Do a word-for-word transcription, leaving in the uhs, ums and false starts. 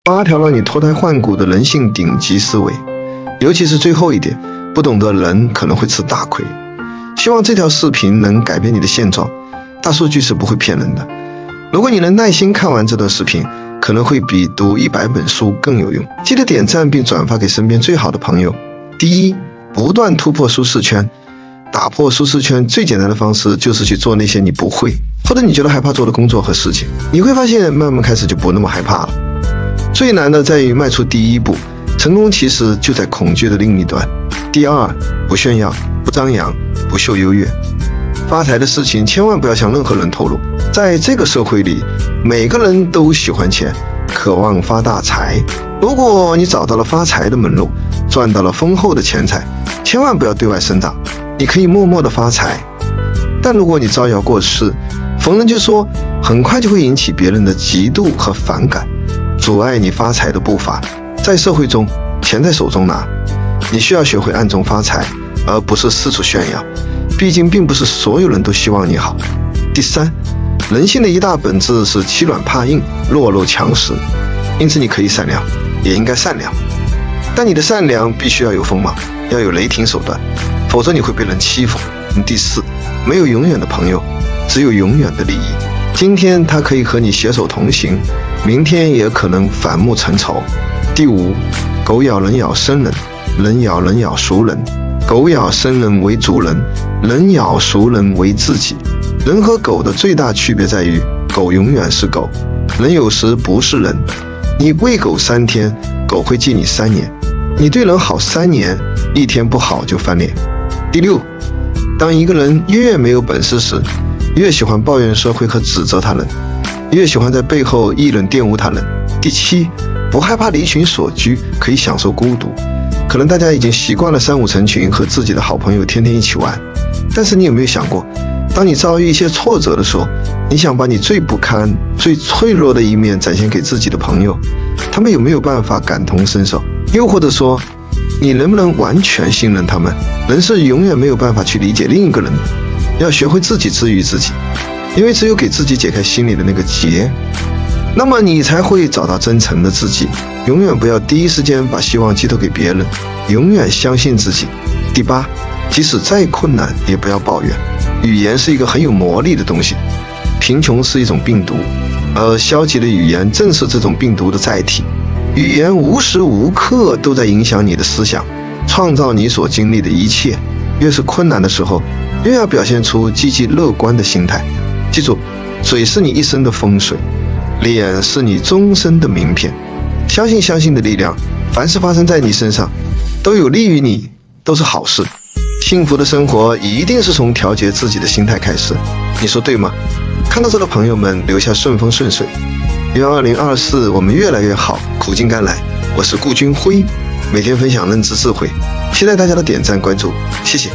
八条让你脱胎换骨的人性顶级思维，尤其是最后一点，不懂的人可能会吃大亏。希望这条视频能改变你的现状，大数据是不会骗人的。如果你能耐心看完这段视频，可能会比读一百本书更有用。记得点赞并转发给身边最好的朋友。第一，不断突破舒适圈。打破舒适圈最简单的方式就是去做那些你不会或者你觉得害怕做的工作和事情，你会发现慢慢开始就不那么害怕了。最难的在于迈出第一步，成功其实就在恐惧的另一端。第二，不炫耀，不张扬，不秀优越。发财的事情千万不要向任何人透露。在这个社会里，每个人都喜欢钱，渴望发大财。如果你找到了发财的门路，赚到了丰厚的钱财，千万不要对外声张，你可以默默的发财。但如果你招摇过市，逢人就说，很快就会引起别人的嫉妒和反感，阻碍你发财的步伐。在社会中，钱在手中拿，你需要学会暗中发财，而不是四处炫耀，毕竟并不是所有人都希望你好。第三，人性的一大本质是欺软怕硬，弱肉强食，因此你可以善良，也应该善良，但你的善良必须要有锋芒，要有雷霆手段，否则你会被人欺负。第四，没有永远的朋友，只有永远的利益。今天他可以和你携手同行，明天也可能反目成仇。第五，狗咬人咬生人，人咬人咬熟人。狗咬生人为主人，人咬熟人为自己。人和狗的最大区别在于，狗永远是狗，人有时不是人。你喂狗三天，狗会记你三年；你对人好三年，一天不好就翻脸。第六，当一个人越没有本事时，越喜欢抱怨社会和指责他人，越喜欢在背后议论玷污他人。第七，不害怕离群索居，可以享受孤独。可能大家已经习惯了三五成群，和自己的好朋友天天一起玩，但是你有没有想过，当你遭遇一些挫折的时候，你想把你最不堪、最脆弱的一面展现给自己的朋友，他们有没有办法感同身受？又或者说，你能不能完全信任他们？人是永远没有办法去理解另一个人的，要学会自己治愈自己，因为只有给自己解开心里的那个结，那么你才会找到真诚的自己。永远不要第一时间把希望寄托给别人，永远相信自己。第八，即使再困难也不要抱怨。语言是一个很有魔力的东西，贫穷是一种病毒，而消极的语言正是这种病毒的载体。语言无时无刻都在影响你的思想，创造你所经历的一切。越是困难的时候，越要表现出积极乐观的心态。记住，嘴是你一生的风水，脸是你终身的名片。相信相信的力量，凡是发生在你身上，都有利于你，都是好事。幸福的生活一定是从调节自己的心态开始，你说对吗？看到这的朋友们留下顺风顺水，愿二零二四我们越来越好，苦尽甘来。我是顾军辉，每天分享认知智慧，期待大家的点赞关注，谢谢。